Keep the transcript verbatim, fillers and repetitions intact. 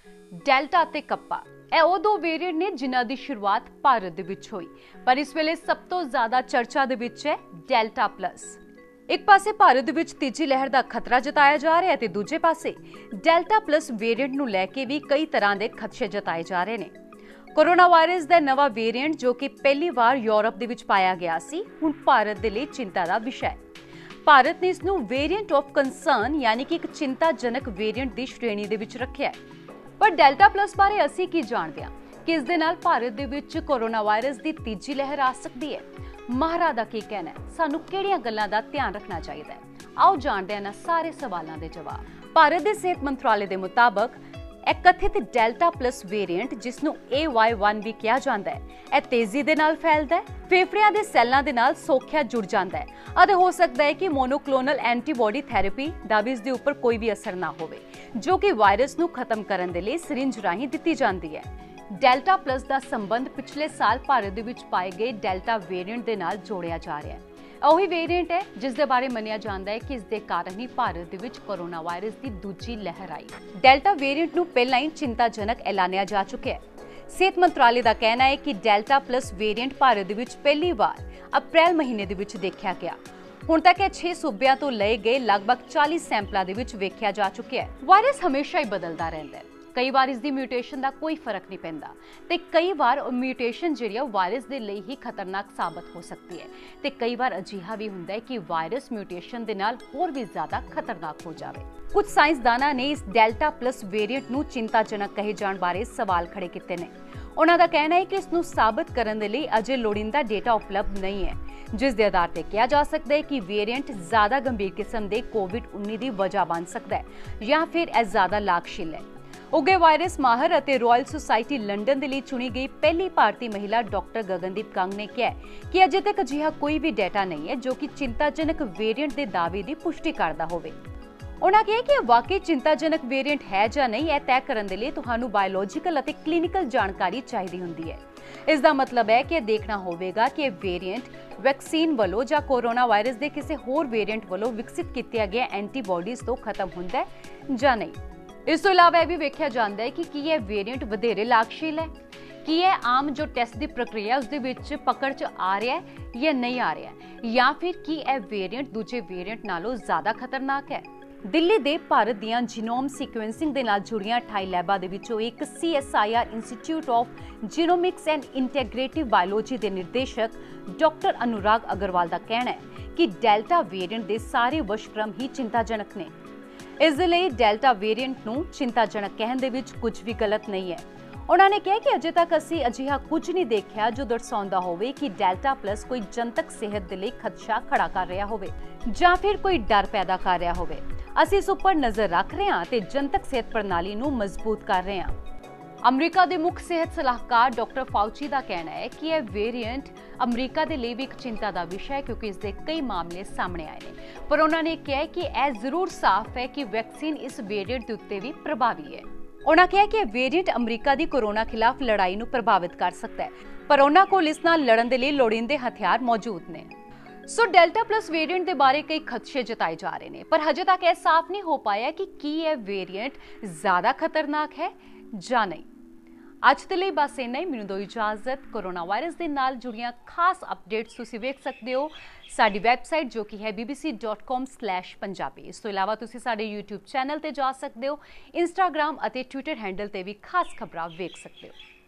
Delta ਤੇ ਕੱਪਾ ਇਹ ਉਹ ਦੋ ਵੇਰੀਐਂਟ ਨੇ ਜਿਨ੍ਹਾਂ ਦੀ ਸ਼ੁਰੂਆਤ ਭਾਰਤ ਦੇ ਵਿੱਚ ਹੋਈ, ਪਰ ਇਸ ਵੇਲੇ ਸਭ ਤੋਂ ਜ਼ਿਆਦਾ ਚਰਚਾ ਦੇ ਵਿੱਚ ਹੈ ਡੈਲਟਾ ਪਲੱਸ। ਇੱਕ ਪਾਸੇ ਭਾਰਤ ਦੇ ਵਿੱਚ ਤੀਜੀ ਲਹਿਰ ਦਾ ਖਤਰਾ ਜਤਾਇਆ ਜਾ ਰਿਹਾ ਹੈ ਤੇ ਦੂਜੇ ਪਾਸੇ ਡੈਲਟਾ ਪਲੱਸ ਵੇਰੀਐਂਟ ਨੂੰ ਲੈ ਕੇ ਵੀ ਕਈ ਤਰ੍ਹਾਂ ਦੇ ਖਦਸ਼ੇ ਜਤਾਏ ਜਾ ਰਹੇ ਨੇ। ਕੋਰੋਨਾ ਵਾਇਰਸ ਦਾ ਨਵਾਂ ਵੇਰੀਐਂਟ ਜੋ ਕਿ ਪਹਿਲੀ ਵਾਰ ਯੂਰਪ ਦੇ ਵਿੱਚ ਪਾਇਆ ਗਿਆ ਸੀ, ਹੁਣ ਭਾਰਤ ਦੇ ਲਈ ਚਿੰਤਾ ਦਾ ਵਿਸ਼ਾ ਹੈ। ਭਾਰਤ ਨੇ ਇਸ ਨੂੰ ਵੇਰੀਐਂਟ ਆਫ ਕੰਸਰਨ ਯਾਨੀ ਕਿ ਇੱਕ ਚਿੰਤਾਜਨਕ ਵੇਰੀਐਂਟ ਦੀ ਸ਼੍ਰੇਣੀ ਦੇ ਵਿੱਚ ਰੱਖਿਆ ਹੈ। ਪਰ ਡੈਲਟਾ ਪਲੱਸ ਬਾਰੇ ਅਸੀਂ ਕੀ ਜਾਣਦੇ ਹਾਂ ਕਿ ਇਸ ਦੇ ਨਾਲ ਭਾਰਤ ਦੇ ਵਿੱਚ ਕੋਰੋਨਾ ਵਾਇਰਸ ਦੀ ਤੀਜੀ ਲਹਿਰ ਆ ਸਕਦੀ ਹੈ। ਮਾਹਰਾਂ ਦਾ ਕੀ ਕਹਿਣਾ ਹੈ, ਸਾਨੂੰ ਕਿਹੜੀਆਂ ਗੱਲਾਂ ਦਾ ਧਿਆਨ ਰੱਖਣਾ ਚਾਹੀਦਾ ਹੈ, ਆਓ ਜਾਣਦੇ ਹਾਂ ਸਾਰੇ ਸਵਾਲਾਂ ਦੇ ਜਵਾਬ। ਭਾਰਤ ਦੇ ਸਿਹਤ ਮੰਤਰਾਲੇ ਦੇ ਮੁਤਾਬਕ ਇਹ ਕਥਿਤ ਡੈਲਟਾ ਪਲੱਸ ਵੇਰੀਐਂਟ ਜਿਸ ਨੂੰ ਏ ਵਾਈ ਵਨ ਵੀ ਕਿਹਾ ਜਾਂਦਾ ਹੈ, ਇਹ ਤੇਜ਼ੀ ਦੇ ਨਾਲ ਫੈਲਦਾ ਹੈ, ਫੇਫੜਿਆਂ ਦੇ ਸੈੱਲਾਂ ਦੇ ਨਾਲ ਸੌਖਿਆ ਜੁੜ ਜਾਂਦਾ ਹੈ ਅਤੇ ਹੋ ਸਕਦਾ ਹੈ ਕਿ ਮੋਨੋਕਲੋਨਲ ਐਂਟੀਬਾਡੀ ਥੈਰੇਪੀ ਦਾ ਵੀ ਇਸ ਦੇ ਉੱਪਰ ਕੋਈ ਵੀ ਅਸਰ ਨਾ ਹੋਵੇ, ਜੋ ਕਿ ਵਾਇਰਸ ਨੂੰ ਖਤਮ ਕਰਨ ਦੇ ਲਈ ਸਿਰਿੰਜ ਰਾਹੀਂ ਦਿੱਤੀ ਜਾਂਦੀ ਹੈ। ਡੈਲਟਾ ਪਲੱਸ ਦਾ ਸੰਬੰਧ ਪਿਛਲੇ ਸਾਲ ਭਾਰਤ ਦੇ ਵਿੱਚ ਪਾਏ ਗਏ ਡੈਲਟਾ ਵੇਰੀਐਂਟ ਦੇ ਨਾਲ ਜੋੜਿਆ ਜਾ ਰਿਹਾ ਹੈ। ਉਹੀ ਵੇਰੀਐਂਟ ਹੈ ਜਿਸ ਦੇ ਬਾਰੇ ਮੰਨਿਆ ਜਾਂਦਾ ਹੈ ਕਿ ਇਸ ਦੇ ਕਾਰਨ ਹੀ ਭਾਰਤ ਦੇ ਵਿੱਚ ਕੋਰੋਨਾ ਵਾਇਰਸ ਦੀ ਦੂਜੀ ਲਹਿਰ ਆਈ। ਡੈਲਟਾ ਵੇਰੀਐਂਟ ਨੂੰ ਪਹਿਲਾਂ ਹੀ ਚਿੰਤਾਜਨਕ ਐਲਾਨਿਆ ਜਾ ਚੁੱਕਿਆ ਹੈ। ਸਿਹਤ ਮੰਤਰਾਲੇ ਦਾ ਕਹਿਣਾ ਹੈ ਕਿ ਡੈਲਟਾ ਪਲੱਸ ਵੇਰੀਐਂਟ ਭਾਰਤ ਦੇ ਵਿੱਚ ਪਹਿਲੀ ਵਾਰ ਅਪ੍ਰੈਲ ਮਹੀਨੇ ਦੇ ਵਿੱਚ ਦੇਖਿਆ ਗਿਆ। ਹੁਣ ਤੱਕ ਇਹ ਛੇ ਸੂਬਿਆਂ ਤੋਂ ਲਏ ਗਏ ਲਗਭਗ ਚਾਲੀ ਸੈਂਪਲਾਂ ਦੇ ਵਿੱਚ ਵੇਖਿਆ ਜਾ ਚੁੱਕਿਆ ਹੈ। ਵਾਇਰਸ ਹਮੇਸ਼ਾ ਹੀ ਬਦਲਦਾ ਰਹਿੰਦਾ ਹੈ। ਕਈ ਵਾਰ ਇਸ ਦੀ ਮਿਊਟੇਸ਼ਨ ਦਾ ਕੋਈ ਫਰਕ ਨਹੀਂ ਪੈਂਦਾ ਤੇ ਕਈ ਵਾਰ ਉਹ ਮਿਊਟੇਸ਼ਨ ਜਿਹੜੀ ਹੈ ਵਾਇਰਸ ਦੇ ਲਈ ਹੀ ਖਤਰਨਾਕ ਸਾਬਤ ਹੋ ਸਕਦੀ ਹੈ ਤੇ ਕਈ ਵਾਰ ਅਜਿਹਾ ਵੀ ਹੁੰਦਾ ਹੈ ਕਿ ਵਾਇਰਸ ਮਿਊਟੇਸ਼ਨ ਦੇ ਨਾਲ ਹੋਰ ਵੀ ਜ਼ਿਆਦਾ ਖਤਰਨਾਕ ਹੋ ਜਾਵੇ। ਕੁਝ ਸਾਇੰਸਦਾਨਾਂ ਨੇ ਇਸ ਡੈਲਟਾ ਪਲੱਸ ਵੇਰੀਐਂਟ ਨੂੰ ਚਿੰਤਾਜਨਕ ਕਹੇ ਜਾਣ ਬਾਰੇ ਸਵਾਲ ਖੜੇ ਕੀਤੇ ਨੇ। ਉਹਨਾਂ ਦਾ ਕਹਿਣਾ ਹੈ ਕਿ ਇਸ ਨੂੰ ਸਾਬਤ ਕਰਨ ਦੇ ਲਈ ਅਜੇ ਲੋੜੀਂਦਾ ਡੇਟਾ ਉਪਲਬਧ ਨਹੀਂ ਹੈ, ਜਿਸ ਦੇ ਆਧਾਰ ਤੇ ਕਿਹਾ ਜਾ ਸਕਦਾ ਹੈ ਕਿ ਵੇਰੀਐਂਟ ਜ਼ਿਆਦਾ ਗੰਭੀਰ ਕਿਸਮ ਦੇ ਕੋਵਿਡ ਉੱਨੀ ਦੀ ਵਜ੍ਹਾ ਬਣ ਸਕਦਾ ਹੈ ਜਾਂ ਫਿਰ ਇਹ ਜ਼ਿਆਦਾ ਲਾਗਸ਼ੀਲ ਹੈ। ਉਗੇ ਵਾਇਰਸ ਮਾਹਰ ਅਤੇ ਰਾਇਲ ਸੁਸਾਇਟੀ ਲੰਡਨ ਦੇ ਲਈ ਚੁਣੀ ਗਈ ਪਹਿਲੀ ਭਾਰਤੀ ਮਹਿਲਾ ਡਾਕਟਰ ਗਗਨਦੀਪ ਕੰਗ ਨੇ ਕਿਹਾ ਕਿ ਅਜੇ ਤੱਕ ਅਜਿਹਾ ਕੋਈ ਵੀ ਡਾਟਾ ਨਹੀਂ ਹੈ ਜੋ ਕਿ ਚਿੰਤਾਜਨਕ ਵੇਰੀਐਂਟ ਦੇ ਦਾਅਵੇ ਦੀ ਪੁਸ਼ਟੀ ਕਰਦਾ ਹੋਵੇ। ਉਹਨਾਂ ਕਿਹਾ ਕਿ ਇਹ ਵਾਕਈ ਚਿੰਤਾਜਨਕ ਵੇਰੀਐਂਟ ਹੈ ਜਾਂ ਨਹੀਂ, ਇਹ ਤੈਅ ਕਰਨ ਦੇ ਲਈ ਤੁਹਾਨੂੰ ਬਾਇਓਲੋਜੀਕਲ ਅਤੇ ਕਲੀਨਿਕਲ ਜਾਣਕਾਰੀ ਚਾਹੀਦੀ ਹੁੰਦੀ ਹੈ। ਇਸ ਦਾ ਮਤਲਬ ਹੈ ਕਿ ਇਹ ਦੇਖਣਾ ਹੋਵੇਗਾ ਕਿ ਇਹ ਵੇਰੀਐਂਟ ਵੈਕਸੀਨ ਵੱਲੋਂ ਜਾਂ ਕੋਰੋਨਾ ਵਾਇਰਸ ਦੇ ਕਿਸੇ ਹੋਰ ਵੇਰੀਐਂਟ ਵੱਲੋਂ ਵਿਕਸਿਤ ਕੀਤੀਆਂ ਗਈਆਂ ਐਂਟੀਬਾਡੀਜ਼ ਤੋਂ ਖਤਮ ਹੁੰਦਾ ਹੈ ਜਾਂ ਨਹੀਂ। ਇਸ ਤੋਂ ਇਲਾਵਾ ਇਹ ਵੀ ਵੇਖਿਆ ਜਾਂਦਾ ਹੈ ਕਿ ਕੀ ਇਹ ਵੇਰੀਐਂਟ ਵਧੇਰੇ ਲਾਗਸ਼ੀਲ ਹੈ, ਕੀ ਇਹ ਆਮ ਜੋ ਟੈਸਟ ਦੀ ਪ੍ਰਕਿਰਿਆ ਉਸ ਦੇ ਵਿੱਚ ਪਕੜ 'ਚ ਆ ਰਿਹਾ ਹੈ ਜਾਂ ਨਹੀਂ ਆ ਰਿਹਾ, ਜਾਂ ਫਿਰ ਕੀ ਇਹ ਵੇਰੀਐਂਟ ਦੂਜੇ ਵੇਰੀਐਂਟ ਨਾਲੋਂ ਜ਼ਿਆਦਾ ਖਤਰਨਾਕ ਹੈ। ਦਿੱਲੀ ਦੇ ਭਾਰਤ ਦੀਆਂ ਜੀਨੋਮ ਸੀਕੁਐਂਸਿੰਗ ਦੇ ਨਾਲ ਜੁੜੀਆਂ ਅਠਾਈ ਲੈਬਾਂ ਦੇ ਵਿੱਚੋਂ ਇੱਕ C S I R institute of genomics and integrative biology ਦੇ ਨਿਰਦੇਸ਼ਕ ਡਾਕਟਰ ਅਨੁਰਾਗ ਅਗਰਵਾਲ ਦਾ ਕਹਿਣਾ ਹੈ ਕਿ ਡੈਲਟਾ ਵੇਰੀਐਂਟ ਦੇ ਸਾਰੇ ਵਸ਼ਕ੍ਰਮ ਹੀ ਚਿੰਤਾਜਨਕ ਨੇ। ਇਸ ਦੇ ਲਈ ਡੈਲਟਾ ਵੇਰੀਐਂਟ ਨੂੰ ਚਿੰਤਾਜਨਕ ਕਹਿਣ ਦੇ ਵਿੱਚ ਕੁਝ ਵੀ ਗਲਤ ਨਹੀਂ ਹੈ। ਉਹਨਾਂ ਨੇ ਕਿਹਾ ਕਿ ਅਜੇ ਤੱਕ ਅਸੀਂ ਅਜਿਹਾ ਕੁਝ ਨਹੀਂ ਦੇਖਿਆ ਜੋ ਦਰਸਾਉਂਦਾ ਹੋਵੇ ਕਿ ਡੈਲਟਾ ਪਲੱਸ ਕੋਈ ਜਨਤਕ ਸਿਹਤ ਦੇ ਲਈ ਖਦਸ਼ਾ ਖੜਾ ਕਰ ਰਿਹਾ ਹੋਵੇ ਜਾਂ ਫਿਰ ਕੋਈ ਡਰ ਪੈਦਾ ਕਰ ਰਿਹਾ ਹੋਵੇ। ਅਸੀਂ ਇਸ ਉੱਪਰ ਨਜ਼ਰ ਰੱਖ ਰਹੇ ਹਾਂ ਤੇ ਜਨਤਕ ਸਿਹਤ ਪ੍ਰਣਾਲੀ ਨੂੰ ਮਜ਼ਬੂਤ ਕਰ ਰਹੇ ਹਾਂ। ਅਮਰੀਕਾ ਦੇ ਮੁੱਖ ਸਿਹਤ ਸਲਾਹਕਾਰ ਡਾਕਟਰ ਫਾਊਚੀ ਦਾ ਕਹਿਣਾ ਹੈ ਕਿ ਇਹ ਵੇਰੀਐਂਟ ਅਮਰੀਕਾ ਦੇ ਲਈ ਵੀ ਇੱਕ ਚਿੰਤਾ ਦਾ ਵਿਸ਼ਾ ਹੈ ਕਿਉਂਕਿ ਇਸ ਦੇ ਕਈ ਮਾਮਲੇ ਸਾਹਮਣੇ ਆਏ ਨੇ, ਪਰ ਉਹਨਾਂ ਨੇ ਕਿਹਾ ਕਿ ਇਹ ਜ਼ਰੂਰ ਸਾਫ਼ ਹੈ ਕਿ ਵੈਕਸੀਨ ਇਸ ਵੇਰੀਐਂਟ ਦੇ ਉੱਤੇ ਵੀ ਪ੍ਰਭਾਵੀ ਹੈ। ਉਹਨਾਂ ਕਿਹਾ ਕਿ ਇਹ ਵੇਰੀਐਂਟ ਅਮਰੀਕਾ ਦੀ ਕੋਰੋਨਾ ਖਿਲਾਫ ਲੜਾਈ ਨੂੰ ਪ੍ਰਭਾਵਿਤ ਕਰ ਸਕਦਾ ਹੈ, ਪਰ ਉਹਨਾਂ ਕੋਲ ਇਸ ਨਾਲ ਲੜਨ ਦੇ ਲਈ ਲੋੜੀਂਦੇ ਹਥਿਆਰ ਮੌਜੂਦ ਨੇ। ਸੋ ਡੈਲਟਾ ਪਲੱਸ ਵੇਰੀਐਂਟ ਦੇ ਬਾਰੇ ਕਈ ਖਦਸ਼ੇ ਜਤਾਏ ਜਾ ਰਹੇ ਨੇ, ਪਰ ਹਜੇ ਤੱਕ ਇਹ ਸਾਫ਼ ਨਹੀਂ ਹੋ ਪਾਇਆ ਕਿ ਕੀ ਇਹ ਵੇਰੀਐਂਟ ਜ਼ਿਆਦਾ ਖਤਰਨਾਕ ਹੈ ਜਾਂ ਨਹੀਂ। ਅੱਜ ਦੇ ਲਈ ਬਸ ਇੰਨਾ ਹੀ। ਮੈਨੂੰ ਦਿਓ ਇਜਾਜ਼ਤ। ਕੋਰੋਨਾ ਵਾਇਰਸ ਦੇ ਨਾਲ ਜੁੜੀਆਂ ਖਾਸ ਅਪਡੇਟਸ ਤੁਸੀਂ ਵੇਖ ਸਕਦੇ ਹੋ ਸਾਡੀ ਵੈਬਸਾਈਟ ਜੋ ਕਿ ਹੈ B B C dot com slash Punjabi. ਇਸ ਤੋਂ ਇਲਾਵਾ ਤੁਸੀਂ ਸਾਡੇ ਯੂਟਿਊਬ ਚੈਨਲ ਤੇ ਜਾ ਸਕਦੇ ਹੋ, ਇੰਸਟਾਗ੍ਰਾਮ ਅਤੇ ਟਵਿੱਟਰ ਹੈਂਡਲ ਤੇ ਵੀ ਖਾਸ ਖਬਰਾਂ ਵੇਖ ਸਕਦੇ ਹੋ।